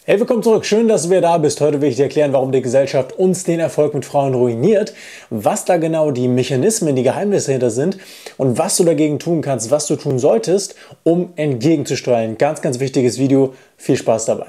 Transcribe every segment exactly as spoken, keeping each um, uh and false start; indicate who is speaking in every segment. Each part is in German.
Speaker 1: Hey, willkommen zurück. Schön, dass du wieder da bist. Heute will ich dir erklären, warum die Gesellschaft uns den Erfolg mit Frauen ruiniert, was da genau die Mechanismen, die Geheimnisse hinter sind und was du dagegen tun kannst, was du tun solltest, um entgegenzusteuern. Ganz, ganz wichtiges Video. Viel Spaß dabei.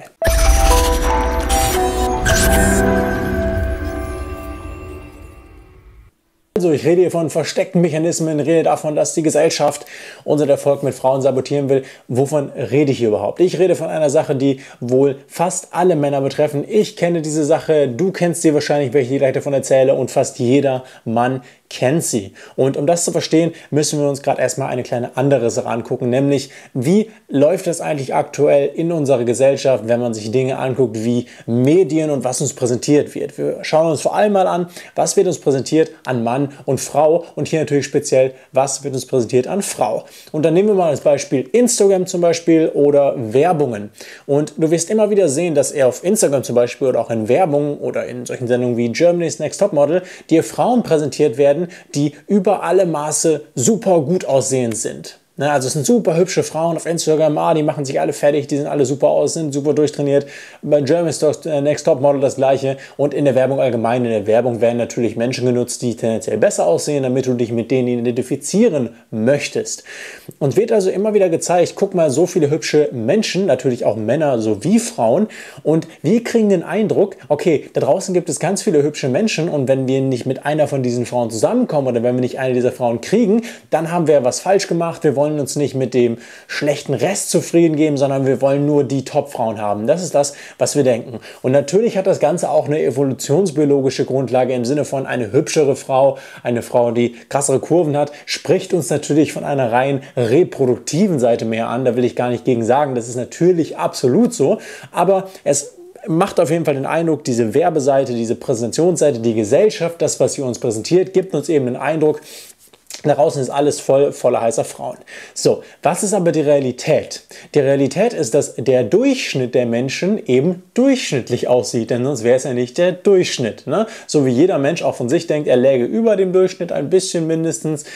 Speaker 1: Also ich rede hier von versteckten Mechanismen, rede davon, dass die Gesellschaft unseren Erfolg mit Frauen sabotieren will. Wovon rede ich hier überhaupt? Ich rede von einer Sache, die wohl fast alle Männer betreffen. Ich kenne diese Sache, du kennst sie wahrscheinlich, wenn ich dir gleich davon erzähle, und fast jeder Mann kennt sie. Und um das zu verstehen, müssen wir uns gerade erstmal eine kleine andere Sache angucken, nämlich wie läuft das eigentlich aktuell in unserer Gesellschaft, wenn man sich Dinge anguckt wie Medien und was uns präsentiert wird. Wir schauen uns vor allem mal an, was wird uns präsentiert an Mann und Frau und hier natürlich speziell, was wird uns präsentiert an Frau. Und dann nehmen wir mal als Beispiel Instagram zum Beispiel oder Werbungen. Und du wirst immer wieder sehen, dass er auf Instagram zum Beispiel oder auch in Werbung oder in solchen Sendungen wie Germany's Next Topmodel dir Frauen präsentiert werden, die über alle Maße super gut aussehend sind. Also es sind super hübsche Frauen auf Instagram, ah, die machen sich alle fertig, die sehen alle super aus, sind super durchtrainiert. Bei Germany's Next Topmodel das gleiche und in der Werbung allgemein. In der Werbung werden natürlich Menschen genutzt, die tendenziell besser aussehen, damit du dich mit denen identifizieren möchtest. Und wird also immer wieder gezeigt, guck mal, so viele hübsche Menschen, natürlich auch Männer sowie Frauen, und wir kriegen den Eindruck, okay, da draußen gibt es ganz viele hübsche Menschen und wenn wir nicht mit einer von diesen Frauen zusammenkommen oder wenn wir nicht eine dieser Frauen kriegen, dann haben wir was falsch gemacht, wir wollen Wir wollen uns nicht mit dem schlechten Rest zufrieden geben, sondern wir wollen nur die Top-Frauen haben. Das ist das, was wir denken. Und natürlich hat das Ganze auch eine evolutionsbiologische Grundlage im Sinne von eine hübschere Frau, eine Frau, die krassere Kurven hat, spricht uns natürlich von einer rein reproduktiven Seite mehr an. Da will ich gar nicht gegen sagen, das ist natürlich absolut so, aber es macht auf jeden Fall den Eindruck, diese Werbeseite, diese Präsentationsseite, die Gesellschaft, das, was sie uns präsentiert, gibt uns eben den Eindruck, da draußen ist alles voll voller heißer Frauen. So, was ist aber die Realität? Die Realität ist, dass der Durchschnitt der Menschen eben durchschnittlich aussieht, denn sonst wäre es ja nicht der Durchschnitt. Ne? So wie jeder Mensch auch von sich denkt, er läge über dem Durchschnitt ein bisschen mindestens,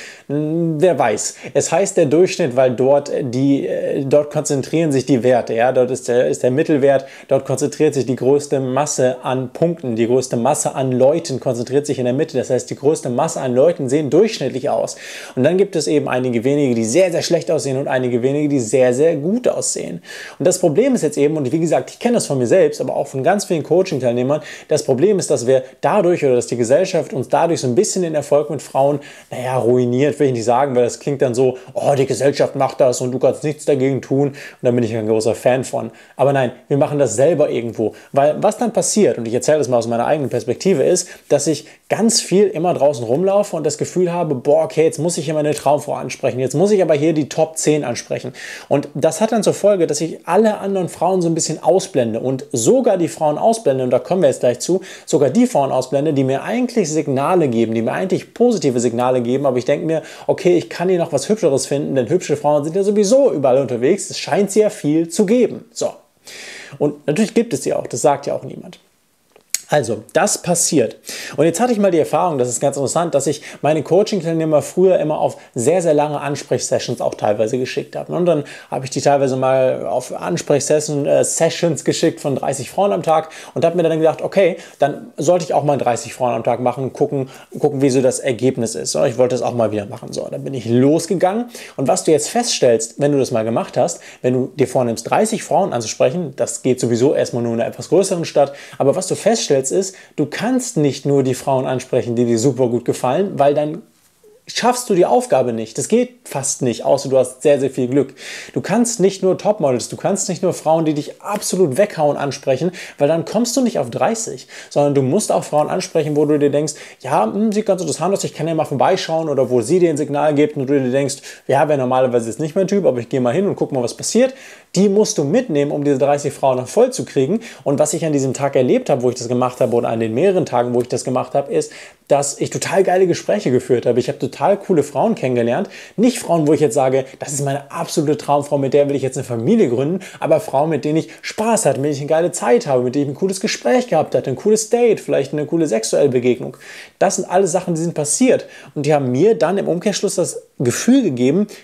Speaker 1: wer weiß. Es heißt der Durchschnitt, weil dort, die, dort konzentrieren sich die Werte. Ja? Dort ist der, ist der Mittelwert, dort konzentriert sich die größte Masse an Punkten, die größte Masse an Leuten konzentriert sich in der Mitte. Das heißt, die größte Masse an Leuten sehen durchschnittlich aus. Und dann gibt es eben einige wenige, die sehr, sehr schlecht aussehen und einige wenige, die sehr, sehr gut aussehen. Und das Problem ist jetzt eben, und wie gesagt, ich kenne das von mir selbst, aber auch von ganz vielen Coaching-Teilnehmern, das Problem ist, dass wir dadurch oder dass die Gesellschaft uns dadurch so ein bisschen den Erfolg mit Frauen, naja, ruiniert, will ich nicht sagen, weil das klingt dann so, oh, die Gesellschaft macht das und du kannst nichts dagegen tun. Und da bin ich ein großer Fan von. Aber nein, wir machen das selber irgendwo. Weil was dann passiert, und ich erzähle das mal aus meiner eigenen Perspektive, ist, dass ich ganz viel immer draußen rumlaufe und das Gefühl habe, boah, okay, jetzt muss ich hier meine Traumfrau ansprechen, jetzt muss ich aber hier die Top zehn ansprechen. Und das hat dann zur Folge, dass ich alle anderen Frauen so ein bisschen ausblende und sogar die Frauen ausblende, und da kommen wir jetzt gleich zu, sogar die Frauen ausblende, die mir eigentlich Signale geben, die mir eigentlich positive Signale geben, aber ich denke mir, okay, ich kann hier noch was Hübscheres finden, denn hübsche Frauen sind ja sowieso überall unterwegs, es scheint sehr viel zu geben. So. Und natürlich gibt es sie auch, das sagt ja auch niemand. Also, das passiert. Und jetzt hatte ich mal die Erfahrung, das ist ganz interessant, dass ich meine Coaching-Teilnehmer früher immer auf sehr, sehr lange Ansprechsessions auch teilweise geschickt habe. Und dann habe ich die teilweise mal auf Ansprechsessions äh, Sessions geschickt von dreißig Frauen am Tag und habe mir dann gedacht, okay, dann sollte ich auch mal dreißig Frauen am Tag machen und gucken, gucken, wie so das Ergebnis ist. So, ich wollte das auch mal wieder machen. So, dann bin ich losgegangen. Und was du jetzt feststellst, wenn du das mal gemacht hast, wenn du dir vornimmst, dreißig Frauen anzusprechen, das geht sowieso erstmal nur in einer etwas größeren Stadt, aber was du feststellst, ist, du kannst nicht nur die Frauen ansprechen, die dir super gut gefallen, weil dann schaffst du die Aufgabe nicht. Das geht fast nicht, außer du hast sehr, sehr viel Glück. Du kannst nicht nur Topmodels, du kannst nicht nur Frauen, die dich absolut weghauen, ansprechen, weil dann kommst du nicht auf dreißig, sondern du musst auch Frauen ansprechen, wo du dir denkst, ja, mh, sieht ganz interessant aus, ich kann ja mal vorbeischauen, oder wo sie dir ein Signal gibt und du dir denkst, ja, wäre normalerweise jetzt nicht mein Typ, aber ich gehe mal hin und guck mal, was passiert. Die musst du mitnehmen, um diese dreißig Frauen noch voll zu kriegen. Und was ich an diesem Tag erlebt habe, wo ich das gemacht habe, oder an den mehreren Tagen, wo ich das gemacht habe, ist, dass ich total geile Gespräche geführt habe. Ich habe total coole Frauen kennengelernt. Nicht Frauen, wo ich jetzt sage, das ist meine absolute Traumfrau, mit der will ich jetzt eine Familie gründen, aber Frauen, mit denen ich Spaß hatte, mit denen ich eine geile Zeit habe, mit denen ich ein cooles Gespräch gehabt hatte, ein cooles Date, vielleicht eine coole sexuelle Begegnung. Das sind alles Sachen, die sind passiert. Und die haben mir dann im Umkehrschluss das Gefühl gegeben,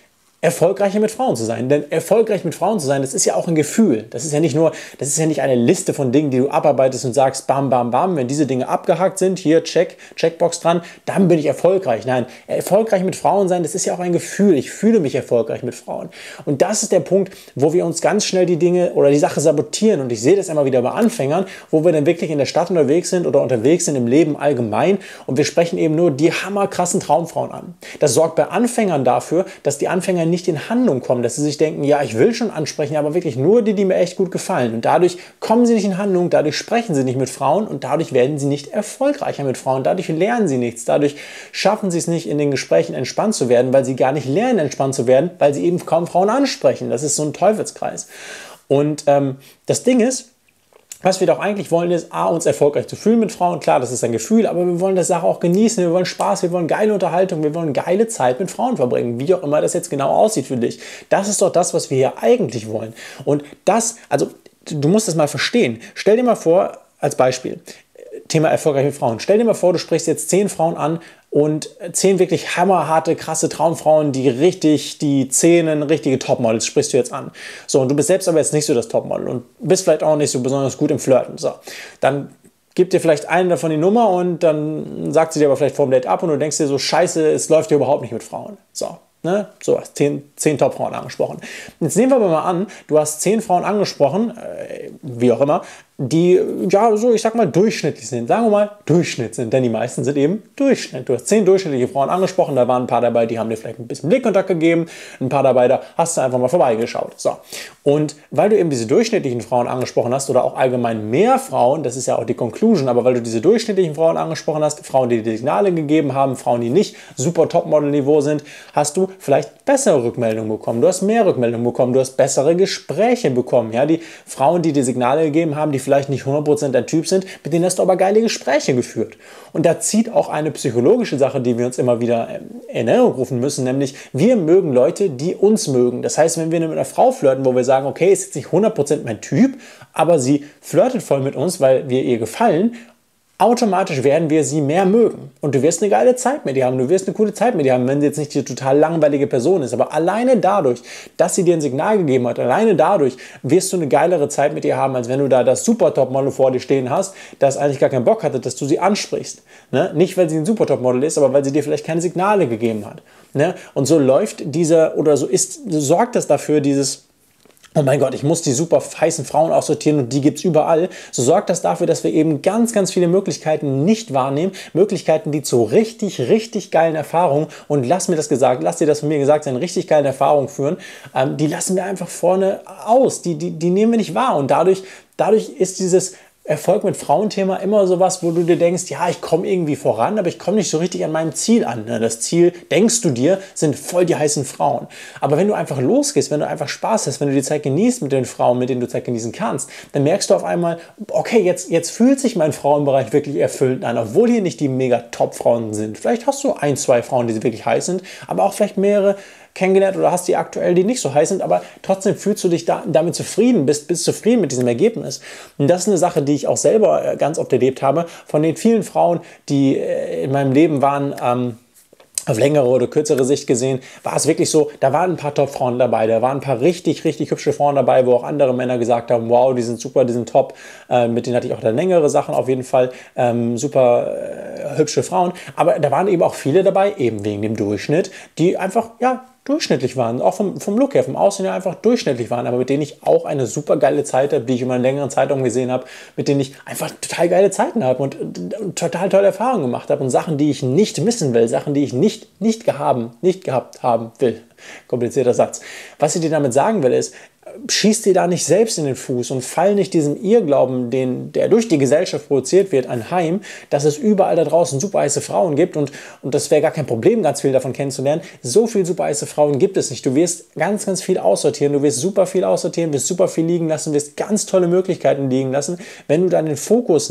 Speaker 1: erfolgreicher mit Frauen zu sein. Denn erfolgreich mit Frauen zu sein, das ist ja auch ein Gefühl. Das ist ja nicht nur, das ist ja nicht eine Liste von Dingen, die du abarbeitest und sagst, bam, bam, bam, wenn diese Dinge abgehakt sind, hier, check, Checkbox dran, dann bin ich erfolgreich. Nein, erfolgreich mit Frauen sein, das ist ja auch ein Gefühl. Ich fühle mich erfolgreich mit Frauen. Und das ist der Punkt, wo wir uns ganz schnell die Dinge oder die Sache sabotieren. Und ich sehe das immer wieder bei Anfängern, wo wir dann wirklich in der Stadt unterwegs sind oder unterwegs sind im Leben allgemein und wir sprechen eben nur die hammerkrassen Traumfrauen an. Das sorgt bei Anfängern dafür, dass die Anfänger nicht in Handlung kommen, dass sie sich denken, ja, ich will schon ansprechen, aber wirklich nur die, die mir echt gut gefallen. Und dadurch kommen sie nicht in Handlung, dadurch sprechen sie nicht mit Frauen und dadurch werden sie nicht erfolgreicher mit Frauen. Dadurch lernen sie nichts, dadurch schaffen sie es nicht, in den Gesprächen entspannt zu werden, weil sie gar nicht lernen, entspannt zu werden, weil sie eben kaum Frauen ansprechen. Das ist so ein Teufelskreis. Und ähm, das Ding ist, was wir doch eigentlich wollen, ist, A, uns erfolgreich zu fühlen mit Frauen. Klar, das ist ein Gefühl, aber wir wollen das Sache auch genießen. Wir wollen Spaß, wir wollen geile Unterhaltung, wir wollen geile Zeit mit Frauen verbringen. Wie auch immer das jetzt genau aussieht für dich. Das ist doch das, was wir hier eigentlich wollen. Und das, also du musst das mal verstehen. Stell dir mal vor, als Beispiel, Thema erfolgreich mit Frauen. Stell dir mal vor, du sprichst jetzt zehn Frauen an und zehn wirklich hammerharte, krasse Traumfrauen, die richtig, die zehn richtige Topmodels sprichst du jetzt an. So, und du bist selbst aber jetzt nicht so das Topmodel und bist vielleicht auch nicht so besonders gut im Flirten. So, dann gibt dir vielleicht einen davon die Nummer und dann sagt sie dir aber vielleicht vor dem Date ab und du denkst dir so, scheiße, es läuft hier überhaupt nicht mit Frauen. So. Ne? So, hast zehn, zehn Top-Frauen angesprochen. Jetzt nehmen wir aber mal an, du hast zehn Frauen angesprochen, äh, wie auch immer, die, ja, so, ich sag mal, durchschnittlich sind. Sagen wir mal, Durchschnitt sind, denn die meisten sind eben Durchschnitt. Du hast zehn durchschnittliche Frauen angesprochen, da waren ein paar dabei, die haben dir vielleicht ein bisschen Blickkontakt gegeben, ein paar dabei, da hast du einfach mal vorbeigeschaut. So. Und weil du eben diese durchschnittlichen Frauen angesprochen hast oder auch allgemein mehr Frauen, das ist ja auch die Conclusion, aber weil du diese durchschnittlichen Frauen angesprochen hast, Frauen, die dir Signale gegeben haben, Frauen, die nicht super Topmodel-Niveau sind, hast du vielleicht bessere Rückmeldungen bekommen. Du hast mehr Rückmeldungen bekommen, du hast bessere Gespräche bekommen. Ja, die Frauen, die dir Signale gegeben haben, die vielleicht nicht hundert Prozent dein Typ sind, mit denen hast du aber geile Gespräche geführt. Und da zieht auch eine psychologische Sache, die wir uns immer wieder in Erinnerung rufen müssen, nämlich wir mögen Leute, die uns mögen. Das heißt, wenn wir mit einer Frau flirten, wo wir sagen, okay, ist jetzt nicht hundert Prozent mein Typ, aber sie flirtet voll mit uns, weil wir ihr gefallen, automatisch werden wir sie mehr mögen. Und du wirst eine geile Zeit mit ihr haben, du wirst eine coole Zeit mit ihr haben, wenn sie jetzt nicht die total langweilige Person ist. Aber alleine dadurch, dass sie dir ein Signal gegeben hat, alleine dadurch wirst du eine geilere Zeit mit ihr haben, als wenn du da das Super-Top-Model vor dir stehen hast, das eigentlich gar keinen Bock hatte, dass du sie ansprichst. Ne? Nicht, weil sie ein Super-Top-Model ist, aber weil sie dir vielleicht keine Signale gegeben hat. Ne? Und so läuft dieser, oder so ist, so sorgt das dafür, dieses oh mein Gott, ich muss die super heißen Frauen aussortieren und die gibt es überall. So sorgt das dafür, dass wir eben ganz, ganz viele Möglichkeiten nicht wahrnehmen. Möglichkeiten, die zu richtig, richtig geilen Erfahrungen, und lass mir das gesagt, lass dir das von mir gesagt sein, richtig geilen Erfahrungen führen, ähm, die lassen wir einfach vorne aus. Die, die, die nehmen wir nicht wahr. Und dadurch, dadurch ist dieses Erfolg mit Frauenthema immer sowas, wo du dir denkst, ja, ich komme irgendwie voran, aber ich komme nicht so richtig an meinem Ziel an. Das Ziel, denkst du dir, sind voll die heißen Frauen. Aber wenn du einfach losgehst, wenn du einfach Spaß hast, wenn du die Zeit genießt mit den Frauen, mit denen du Zeit genießen kannst, dann merkst du auf einmal, okay, jetzt, jetzt fühlt sich mein Frauenbereich wirklich erfüllend an, obwohl hier nicht die mega Top-Frauen sind. Vielleicht hast du ein, zwei Frauen, die wirklich heiß sind, aber auch vielleicht mehrere kennengelernt oder hast die aktuell, die nicht so heiß sind, aber trotzdem fühlst du dich da, damit zufrieden, bist, bist zufrieden mit diesem Ergebnis. Und das ist eine Sache, die ich auch selber ganz oft erlebt habe, von den vielen Frauen, die in meinem Leben waren, ähm, auf längere oder kürzere Sicht gesehen, war es wirklich so, da waren ein paar Top-Frauen dabei, da waren ein paar richtig, richtig hübsche Frauen dabei, wo auch andere Männer gesagt haben, wow, die sind super, die sind top, äh, mit denen hatte ich auch dann längere Sachen auf jeden Fall, ähm, super äh, hübsche Frauen, aber da waren eben auch viele dabei, eben wegen dem Durchschnitt, die einfach, ja, durchschnittlich waren, auch vom, vom Look her, vom Aussehen her einfach durchschnittlich waren, aber mit denen ich auch eine super geile Zeit habe, die ich in meinen längeren Zeitraum gesehen habe, mit denen ich einfach total geile Zeiten habe und, und, und total tolle Erfahrungen gemacht habe und Sachen, die ich nicht missen will, Sachen, die ich nicht, nicht, gehaben, nicht gehabt haben will. Komplizierter Satz. Was ich dir damit sagen will, ist, schieß dir da nicht selbst in den Fuß und fall nicht diesem Irrglauben, den, der durch die Gesellschaft produziert wird, anheim, dass es überall da draußen super heiße Frauen gibt und, und das wäre gar kein Problem, ganz viel davon kennenzulernen. So viel super heiße Frauen gibt es nicht. Du wirst ganz, ganz viel aussortieren, du wirst super viel aussortieren, wirst super viel liegen lassen, wirst ganz tolle Möglichkeiten liegen lassen, wenn du deinen Fokus nicht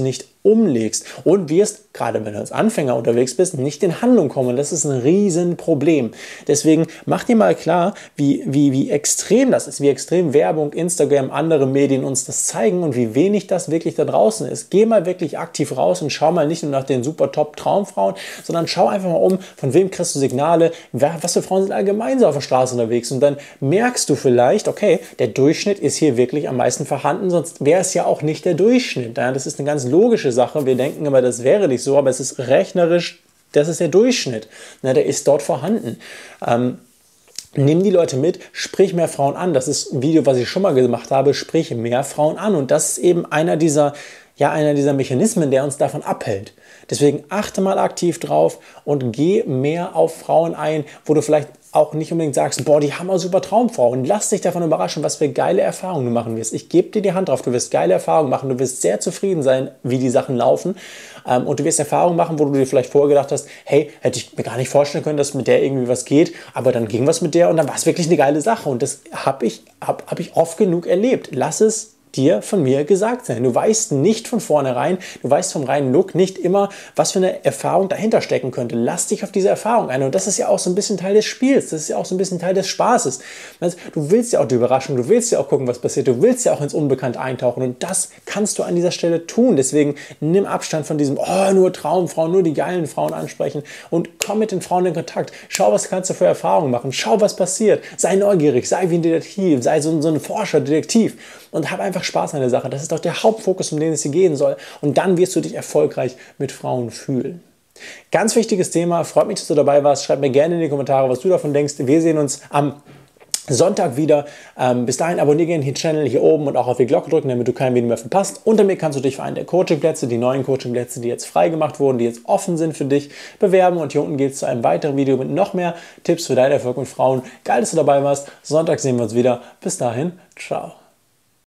Speaker 1: umlegst und wirst, gerade wenn du als Anfänger unterwegs bist, nicht in Handlung kommen. Das ist ein Riesenproblem. Deswegen mach dir mal klar, wie, wie, wie extrem das ist, wie extrem Werbung, Instagram, andere Medien uns das zeigen und wie wenig das wirklich da draußen ist. Geh mal wirklich aktiv raus und schau mal nicht nur nach den super Top-Traumfrauen, sondern schau einfach mal um, von wem kriegst du Signale, was für Frauen sind allgemein so auf der Straße unterwegs und dann merkst du vielleicht, okay, der Durchschnitt ist hier wirklich am meisten vorhanden, sonst wäre es ja auch nicht der Durchschnitt. Das ist eine ganz logische Sache. Wir denken immer, das wäre nicht so, aber es ist rechnerisch, das ist der Durchschnitt. Der ist dort vorhanden. Ähm, Nimm die Leute mit, sprich mehr Frauen an. Das ist ein Video, was ich schon mal gemacht habe, sprich mehr Frauen an. Und das ist eben einer dieser, ja, einer dieser Mechanismen, der uns davon abhält. Deswegen achte mal aktiv drauf und geh mehr auf Frauen ein, wo du vielleicht auch nicht unbedingt sagst, boah, die haben auch super Traumfrauen. Lass dich davon überraschen, was für geile Erfahrungen du machen wirst. Ich gebe dir die Hand drauf, du wirst geile Erfahrungen machen, du wirst sehr zufrieden sein, wie die Sachen laufen. Ähm, und du wirst Erfahrungen machen, wo du dir vielleicht vorher gedacht hast, hey, hätte ich mir gar nicht vorstellen können, dass mit der irgendwie was geht, aber dann ging was mit der und dann war es wirklich eine geile Sache. Und das habe ich, hab, hab ich oft genug erlebt. Lass es dir von mir gesagt sein. Du weißt nicht von vornherein, du weißt vom reinen Look nicht immer, was für eine Erfahrung dahinter stecken könnte. Lass dich auf diese Erfahrung ein. Und das ist ja auch so ein bisschen Teil des Spiels. Das ist ja auch so ein bisschen Teil des Spaßes. Du willst ja auch die Überraschung, du willst ja auch gucken, was passiert. Du willst ja auch ins Unbekannte eintauchen. Und das kannst du an dieser Stelle tun. Deswegen nimm Abstand von diesem, oh, nur Traumfrauen, nur die geilen Frauen ansprechen und komm mit den Frauen in Kontakt. Schau, was kannst du für Erfahrungen machen. Schau, was passiert. Sei neugierig, sei wie ein Detektiv, sei so, so ein Forscher, Detektiv und hab einfach Spaß an der Sache. Das ist doch der Hauptfokus, um den es hier gehen soll. Und dann wirst du dich erfolgreich mit Frauen fühlen. Ganz wichtiges Thema. Freut mich, dass du dabei warst. Schreib mir gerne in die Kommentare, was du davon denkst. Wir sehen uns am Sonntag wieder. Ähm, bis dahin abonniere gerne den Channel hier oben und auch auf die Glocke drücken, damit du kein Video mehr verpasst. Unter mir kannst du dich für einen der Coachingplätze, die neuen Coachingplätze, die jetzt freigemacht wurden, die jetzt offen sind für dich, bewerben. Und hier unten geht es zu einem weiteren Video mit noch mehr Tipps für deinen Erfolg mit Frauen. Geil, dass du dabei warst. Sonntag sehen wir uns wieder. Bis dahin, ciao.